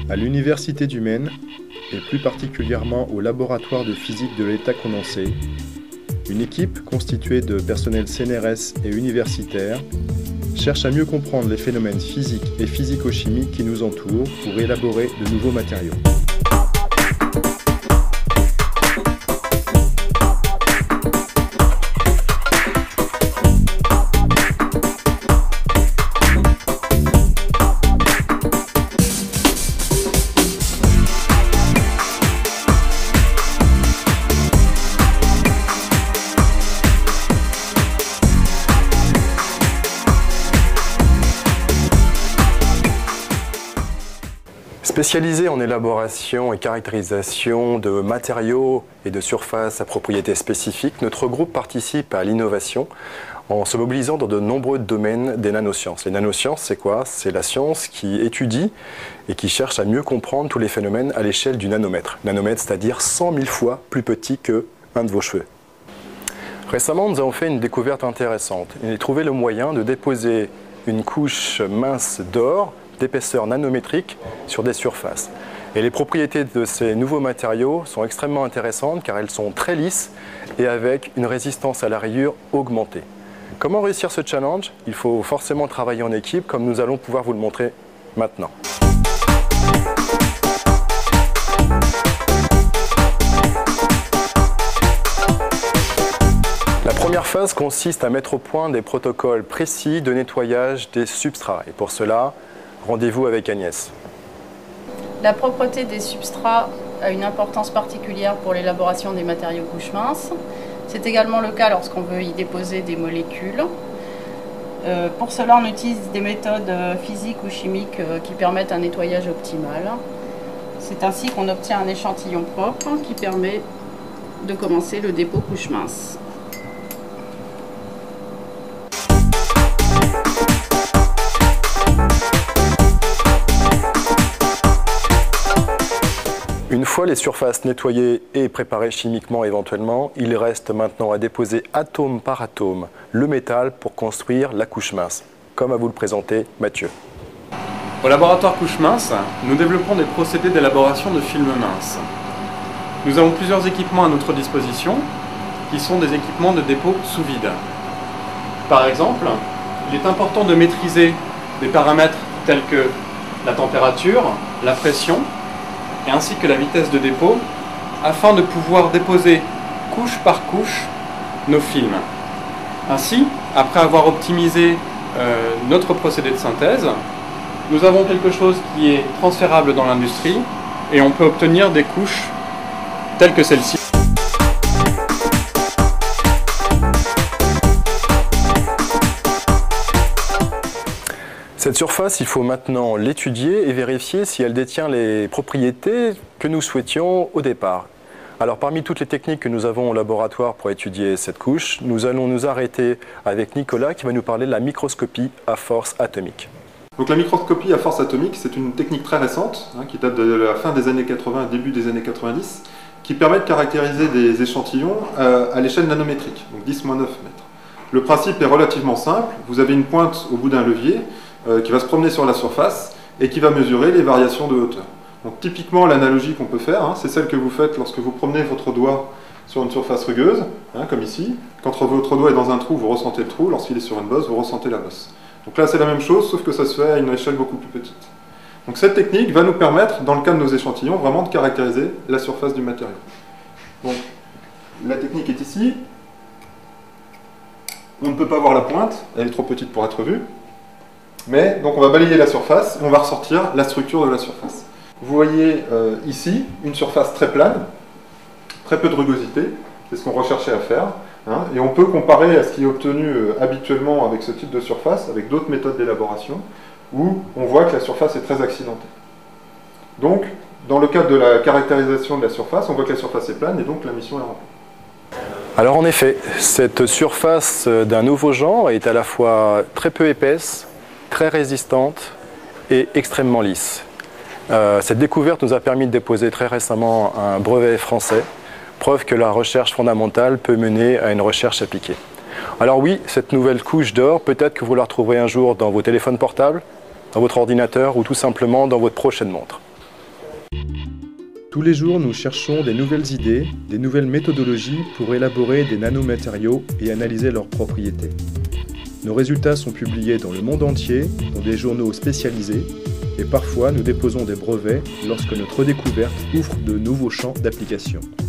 À l'Université du Maine, et plus particulièrement au laboratoire de physique de l'état condensé, une équipe constituée de personnel CNRS et universitaires cherche à mieux comprendre les phénomènes physiques et physico-chimiques qui nous entourent pour élaborer de nouveaux matériaux. Spécialisé en élaboration et caractérisation de matériaux et de surfaces à propriétés spécifiques, notre groupe participe à l'innovation en se mobilisant dans de nombreux domaines des nanosciences. Les nanosciences, c'est quoi? C'est la science qui étudie et qui cherche à mieux comprendre tous les phénomènes à l'échelle du nanomètre. Nanomètre, c'est-à-dire 100 000 fois plus petit qu'un de vos cheveux. Récemment, nous avons fait une découverte intéressante. On a trouvé le moyen de déposer une couche mince d'or d'épaisseur nanométrique sur des surfaces. Et les propriétés de ces nouveaux matériaux sont extrêmement intéressantes car elles sont très lisses et avec une résistance à la rayure augmentée. Comment réussir ce challenge? Il faut forcément travailler en équipe comme nous allons pouvoir vous le montrer maintenant. La première phase consiste à mettre au point des protocoles précis de nettoyage des substrats. Et pour cela, rendez-vous avec Agnès. La propreté des substrats a une importance particulière pour l'élaboration des matériaux couches minces. C'est également le cas lorsqu'on veut y déposer des molécules. Pour cela, on utilise des méthodes physiques ou chimiques qui permettent un nettoyage optimal. C'est ainsi qu'on obtient un échantillon propre qui permet de commencer le dépôt couche mince. Une fois les surfaces nettoyées et préparées chimiquement éventuellement, il reste maintenant à déposer atome par atome le métal pour construire la couche mince, comme va vous le présenter Mathieu. Au laboratoire couche mince, nous développons des procédés d'élaboration de films minces. Nous avons plusieurs équipements à notre disposition, qui sont des équipements de dépôt sous vide. Par exemple, il est important de maîtriser des paramètres tels que la température, la pression, et ainsi que la vitesse de dépôt, afin de pouvoir déposer couche par couche nos films. Ainsi, après avoir optimisé notre procédé de synthèse, nous avons quelque chose qui est transférable dans l'industrie et on peut obtenir des couches telles que celle-ci. Cette surface, il faut maintenant l'étudier et vérifier si elle détient les propriétés que nous souhaitions au départ. Alors parmi toutes les techniques que nous avons au laboratoire pour étudier cette couche, nous allons nous arrêter avec Nicolas qui va nous parler de la microscopie à force atomique. Donc la microscopie à force atomique, c'est une technique très récente, qui date de la fin des années 80 et début des années 90, qui permet de caractériser des échantillons à l'échelle nanométrique, donc 10-9 mètres. Le principe est relativement simple, vous avez une pointe au bout d'un levier, qui va se promener sur la surface et qui va mesurer les variations de hauteur. Donc typiquement l'analogie qu'on peut faire, c'est celle que vous faites lorsque vous promenez votre doigt sur une surface rugueuse, comme ici. Quand votre doigt est dans un trou, vous ressentez le trou, lorsqu'il est sur une bosse, vous ressentez la bosse. Donc là c'est la même chose, sauf que ça se fait à une échelle beaucoup plus petite. Donc cette technique va nous permettre, dans le cas de nos échantillons, vraiment de caractériser la surface du matériau. Donc la technique est ici. On ne peut pas voir la pointe, elle est trop petite pour être vue. Mais donc on va balayer la surface et on va ressortir la structure de la surface. Vous voyez ici une surface très plane, très peu de rugosité, c'est ce qu'on recherchait à faire. Et on peut comparer à ce qui est obtenu habituellement avec ce type de surface, avec d'autres méthodes d'élaboration, où on voit que la surface est très accidentée. Donc, dans le cadre de la caractérisation de la surface, on voit que la surface est plane et donc la mission est remplie. Alors en effet, cette surface d'un nouveau genre est à la fois très peu épaisse, très résistante et extrêmement lisse. Cette découverte nous a permis de déposer très récemment un brevet français, preuve que la recherche fondamentale peut mener à une recherche appliquée. Alors oui, cette nouvelle couche d'or, peut-être que vous la retrouverez un jour dans vos téléphones portables, dans votre ordinateur ou tout simplement dans votre prochaine montre. Tous les jours, nous cherchons des nouvelles idées, des nouvelles méthodologies pour élaborer des nanomatériaux et analyser leurs propriétés. Nos résultats sont publiés dans le monde entier, dans des journaux spécialisés, et parfois nous déposons des brevets lorsque notre découverte ouvre de nouveaux champs d'application.